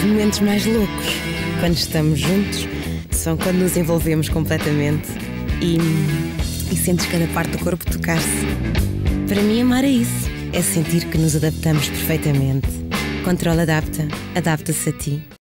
momentos mais loucos, quando estamos juntos, são quando nos envolvemos completamente e sentes cada parte do corpo tocar-se. Para mim, amar é isso. É sentir que nos adaptamos perfeitamente. Control adapta, adapta-se a ti.